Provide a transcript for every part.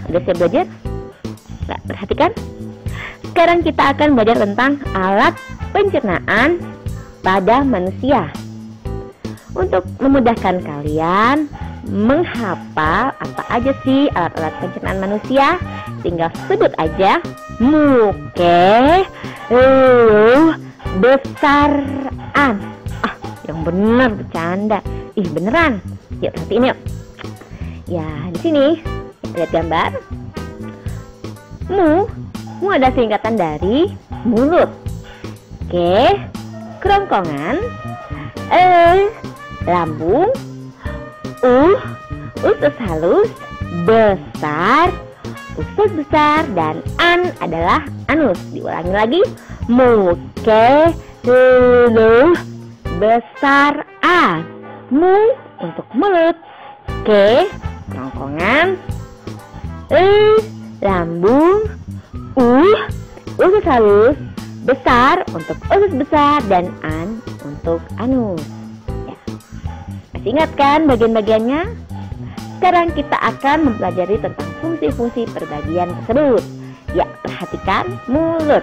Sudah siap belajar? Nah, perhatikan. Sekarang kita akan belajar tentang alat pencernaan pada manusia. Untuk memudahkan kalian menghafal apa aja sih alat-alat pencernaan manusia, tinggal sebut aja muke, besaran. Yang benar bercanda. Beneran. Yuk perhatiin yuk. Ya, di sini lihat gambar. Mu ada singkatan dari mulut. Ke, kerongkongan. Lambung. Usus halus. Besar. Usus besar. Dan an adalah anus. Diulangi lagi. Muke, besar an. Mu untuk mulut. Ke, kerongkongan. Lambung. Usus halus. Besar untuk usus besar. Dan an untuk anus. Ya. Masih ingat kan bagian-bagiannya? Sekarang kita akan mempelajari tentang fungsi-fungsi perbagian tersebut. Ya, perhatikan mulut.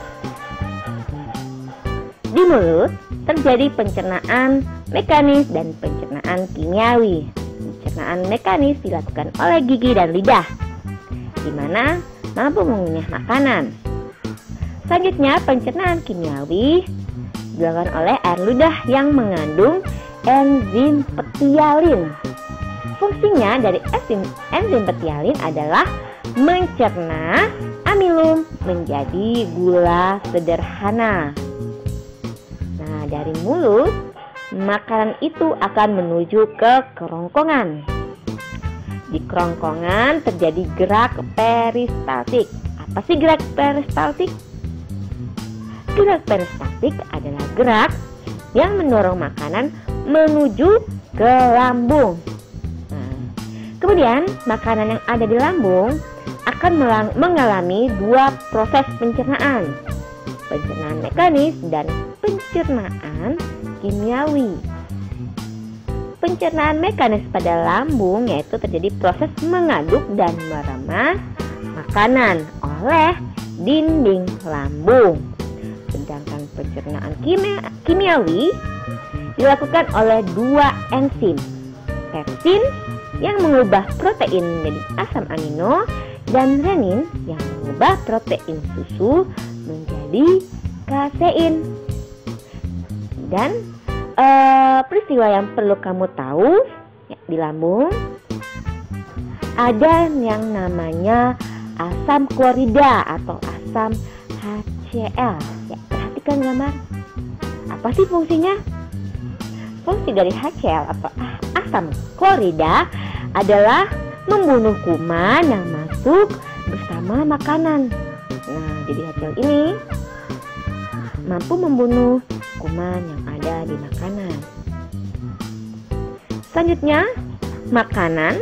Di mulut terjadi pencernaan mekanis dan pencernaan kimiawi. Pencernaan mekanis dilakukan oleh gigi dan lidah, di mana mampu mengunyah makanan. Selanjutnya, pencernaan kimiawi dilakukan oleh air ludah yang mengandung enzim petialin. Fungsinya dari enzim petialin adalah mencerna amilum menjadi gula sederhana. Nah, dari mulut, makanan itu akan menuju ke kerongkongan. Di kerongkongan terjadi gerak peristaltik. Apa sih gerak peristaltik? Gerak peristaltik adalah gerak yang mendorong makanan menuju ke lambung. Nah, kemudian makanan yang ada di lambung akan mengalami dua proses pencernaan. Pencernaan mekanis dan pencernaan kimiawi. Pencernaan mekanis pada lambung yaitu terjadi proses mengaduk dan meremas makanan oleh dinding lambung. Sedangkan pencernaan kimiawi dilakukan oleh dua enzim, pepsin yang mengubah protein menjadi asam amino dan renin yang mengubah protein susu menjadi kasein. Dan peristiwa yang perlu kamu tahu ya, di lambung ada yang namanya asam klorida atau asam HCl. Ya, perhatikan gambar. Apa sih fungsinya? Fungsi dari HCl atau asam klorida adalah membunuh kuman yang masuk bersama makanan. Nah, jadi HCl ini mampu membunuh kuman yang ada di makanan. Selanjutnya, makanan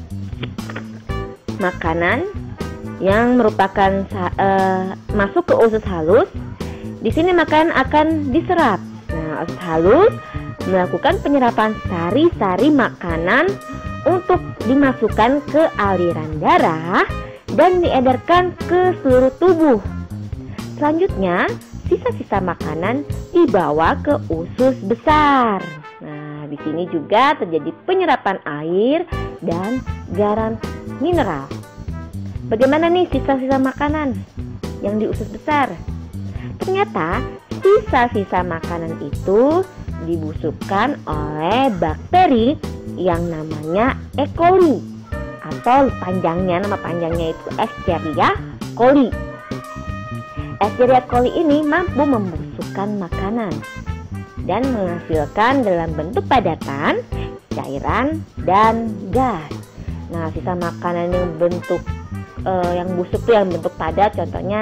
yang merupakan masuk ke usus halus. Di sini makanan akan diserap. Nah, usus halus melakukan penyerapan sari-sari makanan untuk dimasukkan ke aliran darah dan diedarkan ke seluruh tubuh. Selanjutnya, sisa-sisa makanan dibawa ke usus besar. Nah, di sini juga terjadi penyerapan air dan garam mineral. Bagaimana nih sisa-sisa makanan yang di usus besar? Ternyata sisa-sisa makanan itu dibusukkan oleh bakteri yang namanya E. coli atau nama panjangnya itu Escherichia coli. Escherichia coli ini mampu membusukkan makanan dan menghasilkan dalam bentuk padatan, cairan, dan gas. Nah, sisa makanan yang bentuk yang busuk tuh yang bentuk padat, contohnya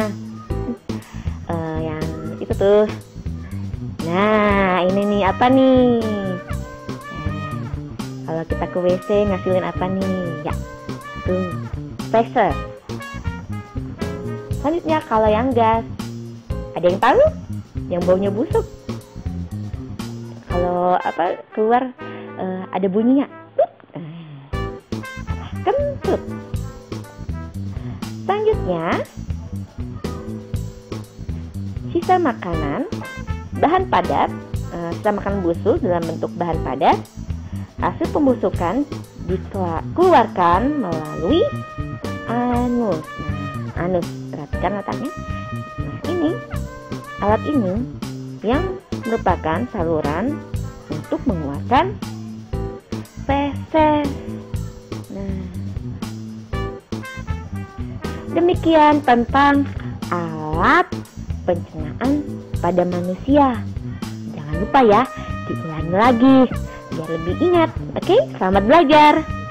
yang itu tuh. Nah, ini nih apa nih? Kalau kita ke WC ngasilin apa nih? Ya, tuh pressure. Selanjutnya kalau yang gas, ada yang tahu? Yang baunya busuk. Kalau keluar ada bunyinya, kentut. Selanjutnya, sisa makanan bahan padat, sisa makanan busuk dalam bentuk bahan padat, hasil pembusukan dikeluarkan melalui anus. Nah, anus, perhatikan letaknya. Nah, ini alat ini yang merupakan saluran untuk mengeluarkan feses. Nah, demikian tentang alat pencernaan pada manusia. Jangan lupa ya, diulangi lagi biar lebih ingat. Oke, selamat belajar.